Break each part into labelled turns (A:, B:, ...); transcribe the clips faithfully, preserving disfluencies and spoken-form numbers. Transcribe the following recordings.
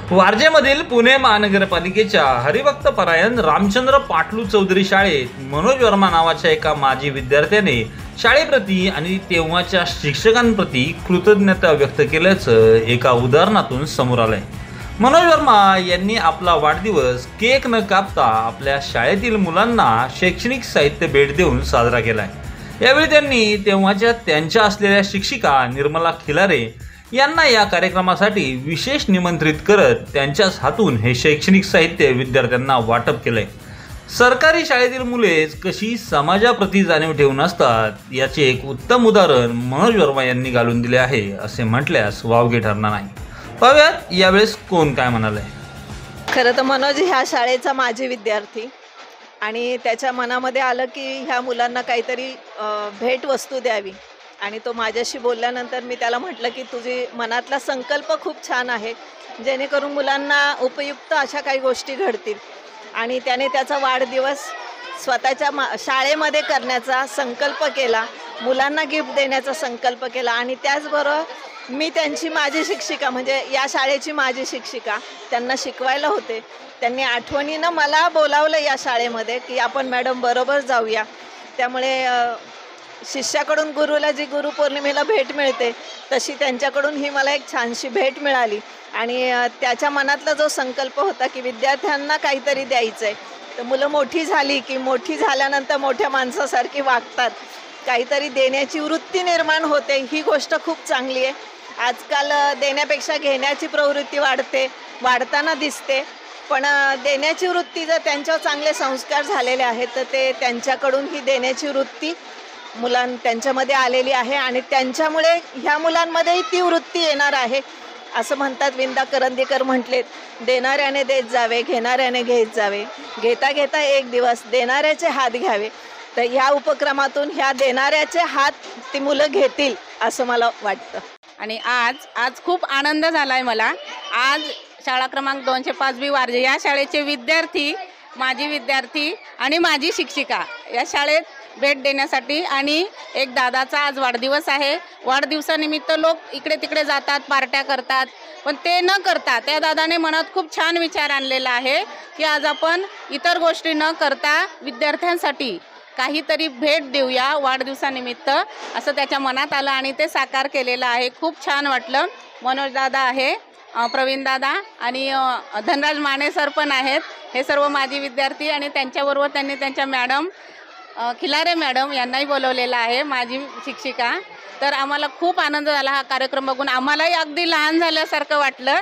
A: वारजेमधील पुणे महानगरपालिकेच्या हरिभक्त परायण रामचंद्र पाटलू चौधरी शाळेत मनोज वर्मा नावाच्या एका माजी विद्यार्थ्याने शाळेप्रती आणि तेव्हाच्या शिक्षकांप्रती कृतज्ञता व्यक्त केल्याचं एका उदाहरणातून समोर आलंय। मनोज वर्मा यांनी आपला वाढदिवस केक न कापता आपल्या शाळेतील मुलांना शैक्षणिक साहित्य भेट देऊन साजरा केलाय। यावेळी त्यांनी तेव्हाच्या त्यांच्या असलेल्या शिक्षिका निर्मला खिलारे यांना या कार्यक्रमासाठी विशेष निमंत्रित करत त्यांच्याच हातून हे शैक्षणिक साहित्य विद्यार्थ्यांना वाटप केलंय। सरकारी शाळेतील मुले कशी समाजाप्रती जाणीव ठेवून असतात याचे एक उत्तम उदाहरण मनोज वर्मा यांनी घालून दिले आहे असे म्हटल्यास वावगे ठरणार नाही। पाहूयात यावेळेस कोण काय म्हणाले।
B: खरं तर मनोज ह्या शाळेचा माजी विद्यार्थी आणि त्याच्या मनामध्ये आलं की ह्या मुलांना काहीतरी भेट वस्तू द्यावी आणि तो माझ्याशी बोलल्यानंतर मी त्याला म्हटलं की तुझी मनातला संकल्प खूप छान आहे, जेणेकरून मुलांना उपयुक्त अशा काही गोष्टी घडतील। आणि त्याने त्याचा वाढदिवस स्वतःच्या मा शाळेमध्ये करण्याचा संकल्प केला, मुलांना गिफ्ट देण्याचा संकल्प केला। आणि त्याचबरोबर मी त्यांची माझी शिक्षिका म्हणजे या शाळेची माझी शिक्षिका त्यांना शिकवायला होते, त्यांनी आठवणीनं मला बोलावलं या शाळेमध्ये की आपण मॅडम बरोबर जाऊया। त्यामुळे शिष्याकडून गुरुला जी गुरुपौर्णिमेला भेट मिळते तशी त्यांच्याकडून ही मला एक छानशी भेट मिळाली। आणि त्याच्या मनातला जो संकल्प होता की विद्यार्थ्यांना काहीतरी द्यायचं आहे, तर मुलं मोठी झाली की मोठी झाल्यानंतर मोठ्या माणसासारखी वागतात, काहीतरी देण्याची वृत्ती निर्माण होते, ही गोष्ट खूप चांगली आहे। आजकाल देण्यापेक्षा घेण्याची प्रवृत्ती वाढते वाढताना दिसते, पण देण्याची वृत्ती जर त्यांच्यावर चांगले संस्कार झालेले आहेत तर ते त्यांच्याकडून ही देण्याची वृत्ती मुलां त्यांच्यामध्ये आलेली आहे आणि त्यांच्यामुळे ह्या मुलांमध्येही ती वृत्ती येणार आहे। असं म्हणतात विंदा करंदीकर म्हटलेत, देणाऱ्याने देत जावे घेणाऱ्याने घेत जावे, घेता घेता एक दिवस देणाऱ्याचे हात घ्यावे। तर ह्या उपक्रमातून ह्या देणाऱ्याचे हात ती मुलं घेतील असं मला वाटतं।
C: आणि आज आज खूप आनंद झाला आहे मला। आज शाळा क्रमांक दोनशे पाच बी वारजे या शाळेचे विद्यार्थी, माजी विद्यार्थी आणि माझी शिक्षिका या शाळेत भेट देण्यासाठी, आणि एक दादाचा आज वाढदिवस आहे, वाढदिवसानिमित्त लोक इकडे तिकडे जातात, पार्ट्या करतात, पण ते न करता त्या दादाने मनात खूप छान विचार आणलेला आहे की आज आपण इतर गोष्टी न करता विद्यार्थ्यांसाठी काहीतरी भेट देऊया वाढदिवसानिमित्त, असं त्याच्या मनात आलं आणि ते साकार केलेलं आहे। खूप छान वाटलं। मनोज दादा आहे, प्रवीण दादा आणि धनराज माने सर पण आहेत, हे सर्व माझी विद्यार्थी आणि त्यांच्याबरोबर त्यांनी त्यांच्या मॅडम खिलारे मॅडम यांनाही बोलवलेलं आहे, माझी शिक्षिका। तर आम्हाला खूप आनंद झाला हा कार्यक्रम बघून, आम्हालाही अगदी लहान झाल्यासारखं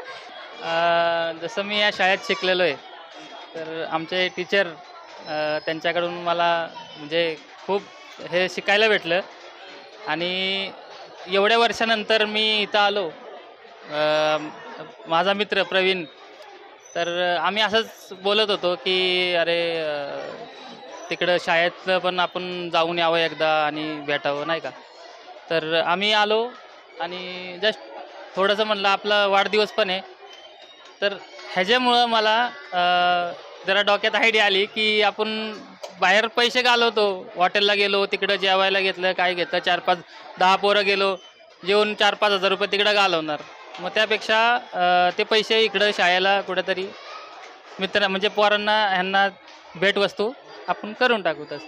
C: वाटलं।
D: जसं मी या शाळेत शिकलेलो आहे तर आमचे टीचर त्यांच्याकडून मला म्हणजे खूप हे शिकायला भेटलं आणि एवढ्या वर्षानंतर मी इथं आलो, माझा मित्र प्रवीण, तर आम्ही असंच बोलत होतो की अरे तिकडं शाळेतलं पण आपण जाऊन यावं एकदा आणि भेटावं नाही का। तर आम्ही आलो आणि जस्ट थोडंसं म्हणलं आपला वाढदिवस पण आहे, तर ह्याच्यामुळं मला जरा डोक्यात आयडिया आली की आपण बाहेर पैसे घालवतो, हॉटेलला गेलो, तिकडं जेवायला घेतलं, काय घेतलं, चार पाच दहा पोरं गेलो, जेवून चार पाच हजार रुपये तिकडं घालवणार, मग त्यापेक्षा ते पैसे इकडं शाळेला कुठेतरी मित्र म्हणजे पोरांना ह्यांना भेटवस्तू आपण करून टाकू तसं।